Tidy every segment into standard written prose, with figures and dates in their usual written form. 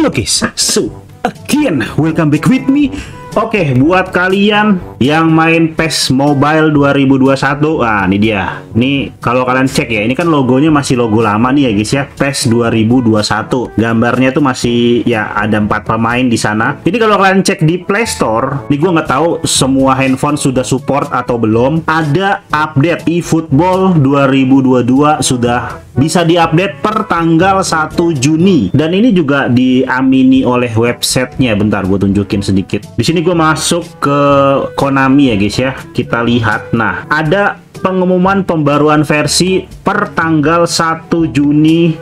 Halo guys, so again welcome back with me. Oke, buat kalian yang main PES Mobile 2021, ini dia. Ini kalau kalian cek ya, ini kan logonya masih logo lama nih ya guys ya, PES 2021. Gambarnya tuh masih ya ada 4 pemain di sana. Jadi kalau kalian cek di Play Store, nih gua nggak tahu semua handphone sudah support atau belum. Ada update eFootball 2022 sudah bisa diupdate per tanggal 1 Juni. Dan ini juga diamini oleh websitenya. Bentar, gue tunjukin sedikit. Di sini gue masuk ke Konami ya guys ya. Kita lihat. Nah, ada pengumuman pembaruan versi per tanggal 1 Juni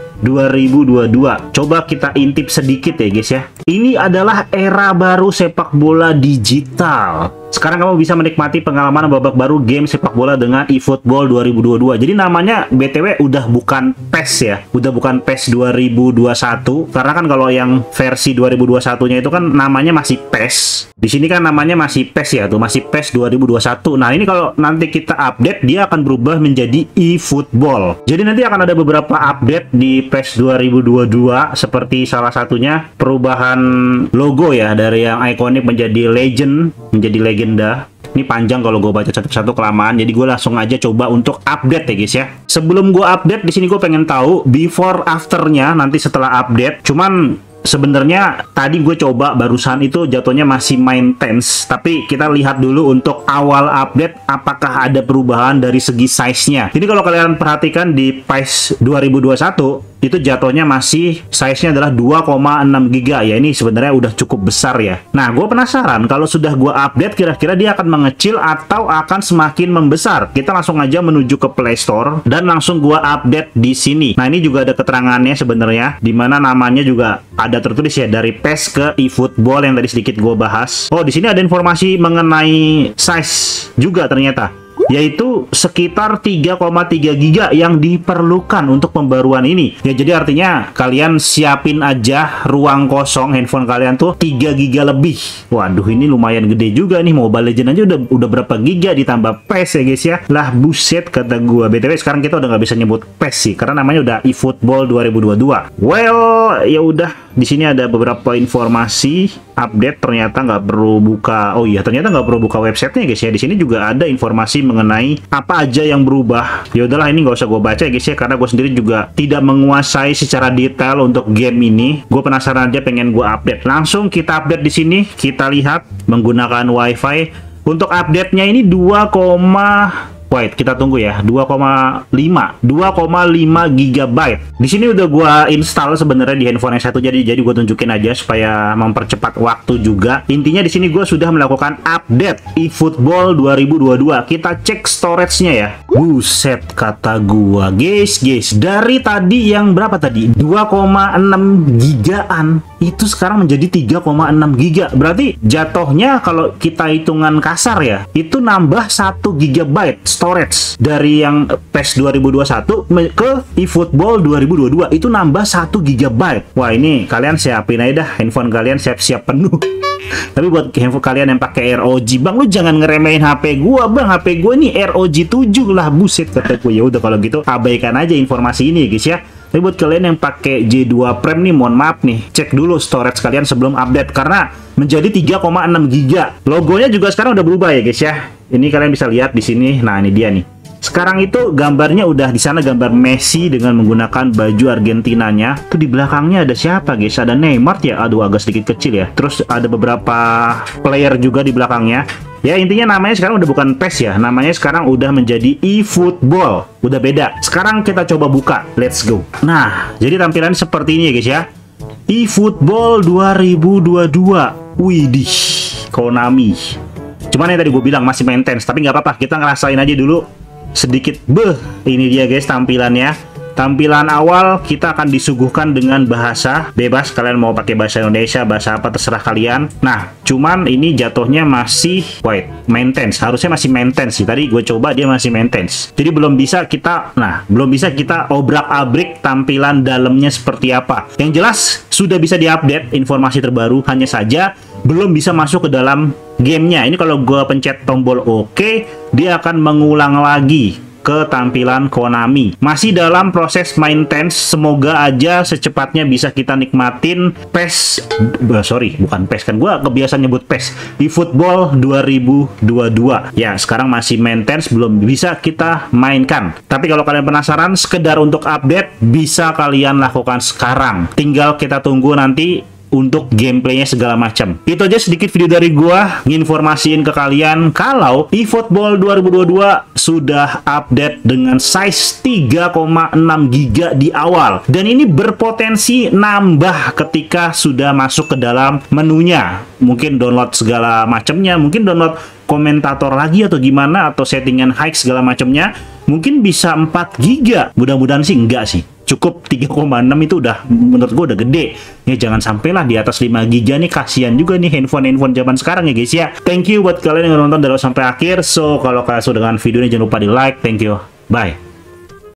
2022. Coba kita intip sedikit ya guys ya. Ini adalah era baru sepak bola digital. Sekarang kamu bisa menikmati pengalaman babak baru game sepak bola dengan eFootball 2022. Jadi namanya BTW udah bukan PES ya. Udah bukan PES 2021. Karena kan kalau yang versi 2021-nya itu kan namanya masih PES. Di sini kan namanya masih PES ya, tuh masih PES 2021. Nah, ini kalau nanti kita update dia akan berubah menjadi eFootball. Jadi nanti akan ada beberapa update di PES 2022 seperti salah satunya perubahan logo ya, dari yang ikonik menjadi legend, menjadi legenda. Ini panjang kalau gue baca satu-satu kelamaan, jadi gue langsung aja coba untuk update ya guys ya. Sebelum gue update, di sini gue pengen tahu before afternya nanti setelah update. Cuman sebenarnya tadi gue coba barusan itu jatuhnya masih maintenance, tapi kita lihat dulu untuk awal update apakah ada perubahan dari segi size-nya. Jadi kalau kalian perhatikan di PES 2021 itu jatuhnya masih size-nya adalah 2,6 GB ya. Ini sebenarnya udah cukup besar ya. Nah, gue penasaran kalau sudah gue update kira-kira dia akan mengecil atau akan semakin membesar. Kita langsung aja menuju ke Play Store dan langsung gue update di sini. Nah, ini juga ada keterangannya sebenarnya, dimana namanya juga ada tertulis ya, dari PES ke eFootball yang tadi sedikit gue bahas. Oh, di sini ada informasi mengenai size juga ternyata, yaitu sekitar 3,3 GB yang diperlukan untuk pembaruan ini. Ya, jadi artinya kalian siapin aja ruang kosong handphone kalian tuh 3 GB lebih. Waduh, ini lumayan gede juga nih. Mobile Legends aja udah berapa giga ditambah PES ya guys ya. Lah buset kata gua. BTW sekarang kita udah nggak bisa nyebut PES sih karena namanya udah eFootball 2022. Well, ya udah, di sini ada beberapa informasi update. Ternyata nggak perlu buka. Oh iya, ternyata nggak perlu buka websitenya guys ya. Di sini juga ada informasi mengenai apa aja yang berubah. Ya udahlah, ini nggak usah gue baca ya guys ya, karena gue sendiri juga tidak menguasai secara detail untuk game ini. Gue penasaran aja, pengen gue update. Langsung kita update di sini. Kita lihat menggunakan WiFi. Untuk update-nya ini 2, wait, kita tunggu ya. 2,5 GB. Di sini udah gua install sebenarnya di handphone yang satu, jadi gua tunjukin aja supaya mempercepat waktu juga. Intinya di sini gua sudah melakukan update eFootball 2022. Kita cek storage-nya ya. Buset kata gua, guys. Dari tadi yang berapa tadi? 2,6 gigaan. Itu sekarang menjadi 3,6 giga. Berarti jatuhnya kalau kita hitungan kasar ya, itu nambah 1 GB storage. Dari yang PES 2021 ke eFootball 2022 itu nambah 1 GB. Wah, ini kalian siapin aja dah, handphone kalian siap-siap penuh. Tapi buat handphone kalian yang pakai ROG, bang, lu jangan ngeremehin HP gua, bang. HP gua ini ROG 7 lah, buset kata gua. Ya udah kalau gitu abaikan aja informasi ini ya guys ya. Tapi buat kalian yang pakai J2 Prime nih, mohon maaf nih, cek dulu storage kalian sebelum update karena menjadi 3,6 GB. Logonya juga sekarang udah berubah ya guys ya. Ini kalian bisa lihat di sini. Nah, ini dia nih. Sekarang itu gambarnya udah di sana, gambar Messi dengan menggunakan baju Argentinanya. Tuh di belakangnya ada siapa guys? Ada Neymar ya. Aduh, agak sedikit kecil ya. Terus ada beberapa player juga di belakangnya. Ya, intinya namanya sekarang udah bukan PES ya. Namanya sekarang udah menjadi eFootball. Udah beda. Sekarang kita coba buka. Let's go. Nah, jadi tampilan seperti ini ya guys ya. eFootball 2022. Widih, Konami. Cuman yang tadi gue bilang masih maintenance, tapi nggak apa-apa. Kita ngerasain aja dulu sedikit. Ini dia guys tampilannya. Tampilan awal kita akan disuguhkan dengan bahasa bebas. Kalian mau pakai bahasa Indonesia, bahasa apa terserah kalian. Nah, cuman ini jatuhnya masih maintenance. Harusnya masih maintenance sih. Tadi gue coba dia masih maintenance. Jadi belum bisa kita obrak-abrik tampilan dalamnya seperti apa. Yang jelas sudah bisa diupdate informasi terbaru, hanya saja belum bisa masuk ke dalam gamenya. Ini kalau gue pencet tombol OK, dia akan mengulang lagi ke tampilan Konami. Masih dalam proses maintenance, semoga aja secepatnya bisa kita nikmatin PES, bukan PES, kan gua kebiasaan nyebut PES, eFootball 2022. Ya, sekarang masih maintenance, belum bisa kita mainkan. Tapi kalau kalian penasaran sekedar untuk update, bisa kalian lakukan sekarang. Tinggal kita tunggu nanti untuk gameplaynya segala macam. Itu aja sedikit video dari gua nginformasiin ke kalian kalau eFootball 2022 sudah update dengan size 3,6 GB di awal, dan ini berpotensi nambah ketika sudah masuk ke dalam menunya. Mungkin download segala macamnya, mungkin download komentator lagi atau gimana, atau settingan high segala macamnya, mungkin bisa 4 GB. Mudah-mudahan sih enggak sih. Cukup 3,6 itu udah menurut gue udah gede. Ya jangan sampailah di atas 5 GB nih, kasihan juga nih handphone zaman sekarang ya guys ya. Thank you buat kalian yang nonton dari awal sampai akhir. So kalau kalian suka dengan video ini jangan lupa di like. Thank you. Bye.